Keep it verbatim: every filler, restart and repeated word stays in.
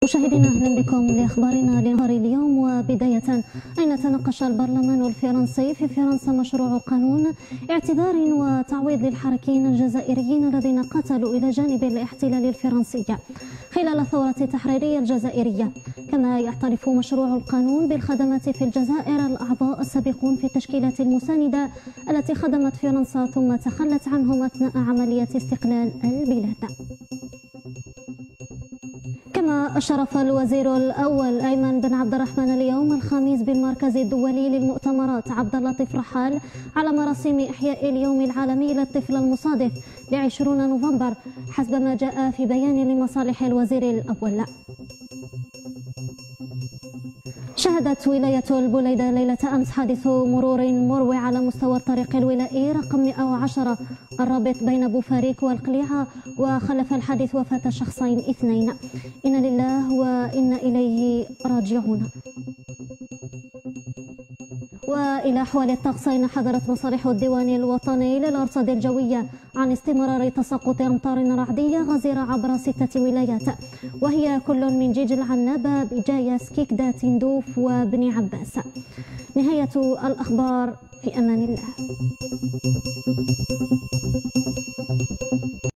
مشاهدينا اهلا بكم لاخبارنا لنهار اليوم. وبدايه، اين تناقش البرلمان الفرنسي في فرنسا مشروع قانون اعتذار وتعويض للحركيين الجزائريين الذين قاتلوا الى جانب الاحتلال الفرنسي خلال الثوره التحريريه الجزائريه. كما يعترف مشروع القانون بالخدمات في الجزائر الاعضاء السابقون في التشكيلات المسانده التي خدمت فرنسا ثم تخلت عنهم اثناء عمليه استقلال البلاد. كما أشرف الوزير الأول أيمن بن عبد الرحمن اليوم الخميس بالمركز الدولي للمؤتمرات عبد اللطيف رحال على مراسم إحياء اليوم العالمي للطفل المصادف لعشرين نوفمبر حسب ما جاء في بيان لمصالح الوزير الأول. شهدت ولاية البليدة ليلة أمس حادث مرور مروع على مستوى الطريق الولائي رقم مئة وعشرة الرابط بين بوفاريك والقليعة، وخلف الحادث وفاة شخصين اثنين. إنا لله وإنا إليه راجعون. وإلى أحوال الطقس، أين حذرت مصالح الديوان الوطني للأرصاد الجوية عن استمرار تساقط أمطار رعدية غزيرة عبر ستة ولايات، وهي كل من جيج العنابة، بجاية، سكيكدا، تندوف وبني عباس. نهاية الأخبار، في أمان الله.